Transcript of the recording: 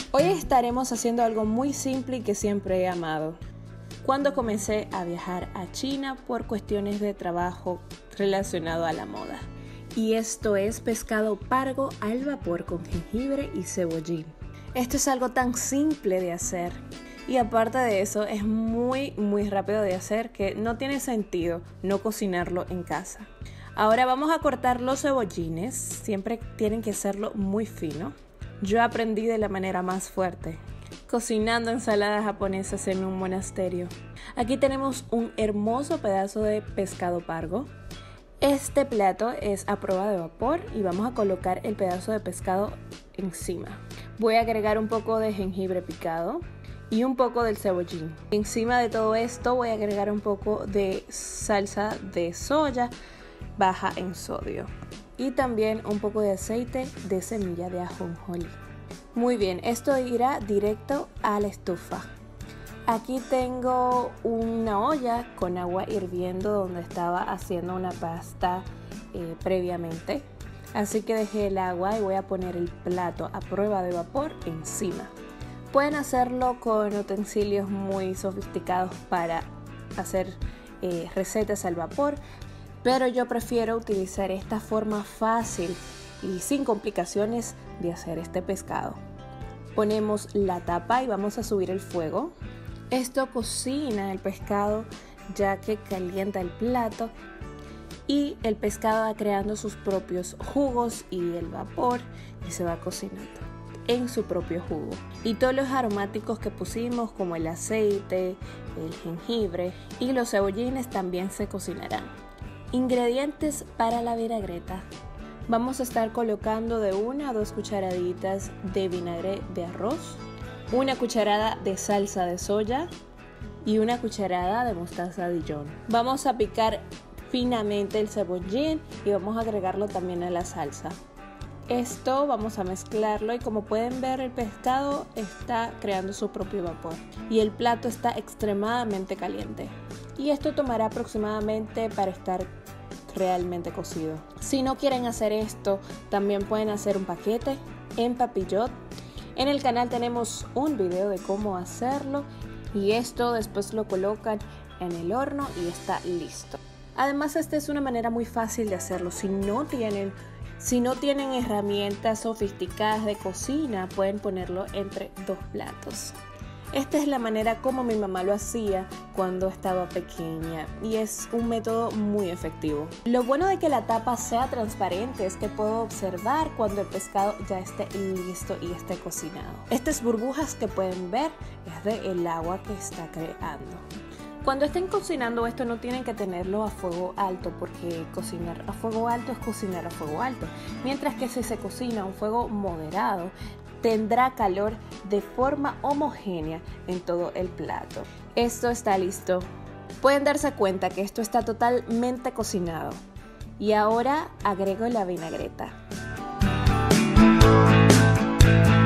Hoy estaremos haciendo algo muy simple y que siempre he amado. Cuando comencé a viajar a China por cuestiones de trabajo relacionado a la moda. Y esto es pescado pargo al vapor con jengibre y cebollín. Esto es algo tan simple de hacer. Y aparte de eso es muy rápido de hacer que no tiene sentido no cocinarlo en casa. Ahora vamos a cortar los cebollines. Siempre tienen que hacerlo muy fino. Yo aprendí de la manera más fuerte, cocinando ensaladas japonesas en un monasterio. Aquí tenemos un hermoso pedazo de pescado pargo. Este plato es a prueba de vapor y vamos a colocar el pedazo de pescado encima. Voy a agregar un poco de jengibre picado y un poco del cebollín. Encima de todo esto voy a agregar un poco de salsa de soya baja en sodio. Y también un poco de aceite de semilla de ajonjolí. Muy bien, esto irá directo a la estufa. Aquí tengo una olla con agua hirviendo donde estaba haciendo una pasta previamente. Así que dejé el agua y voy a poner el plato a prueba de vapor encima. Pueden hacerlo con utensilios muy sofisticados para hacer recetas al vapor. Pero yo prefiero utilizar esta forma fácil y sin complicaciones de hacer este pescado. Ponemos la tapa y vamos a subir el fuego. Esto cocina el pescado ya que calienta el plato y el pescado va creando sus propios jugos y el vapor y se va cocinando en su propio jugo. Y todos los aromáticos que pusimos como el aceite, el jengibre y los cebollines también se cocinarán. Ingredientes para la vinagreta. Vamos a estar colocando de 1 a 2 cucharaditas de vinagre de arroz, 1 cucharada de salsa de soya y 1 cucharada de mostaza Dijon. Vamos a picar finamente el cebollín y vamos a agregarlo también a la salsa. Esto vamos a mezclarlo y como pueden ver el pescado está creando su propio vapor y el plato está extremadamente caliente. Y esto tomará aproximadamente para estar realmente cocido. Si no quieren hacer esto, también pueden hacer un paquete en papillote. En el canal tenemos un video de cómo hacerlo y esto después lo colocan en el horno y está listo. Además, esta es una manera muy fácil de hacerlo. Si no tienen herramientas sofisticadas de cocina, pueden ponerlo entre 2 platos. Esta es la manera como mi mamá lo hacía cuando estaba pequeña y es un método muy efectivo. Lo bueno de que la tapa sea transparente es que puedo observar cuando el pescado ya esté listo y esté cocinado. Estas burbujas que pueden ver es del agua que está creando. Cuando estén cocinando esto no tienen que tenerlo a fuego alto porque cocinar a fuego alto es cocinar a fuego alto. Mientras que si se cocina a un fuego moderado, tendrá calor de forma homogénea en todo el plato. Esto está listo. Pueden darse cuenta que esto está totalmente cocinado. Y ahora agrego la vinagreta.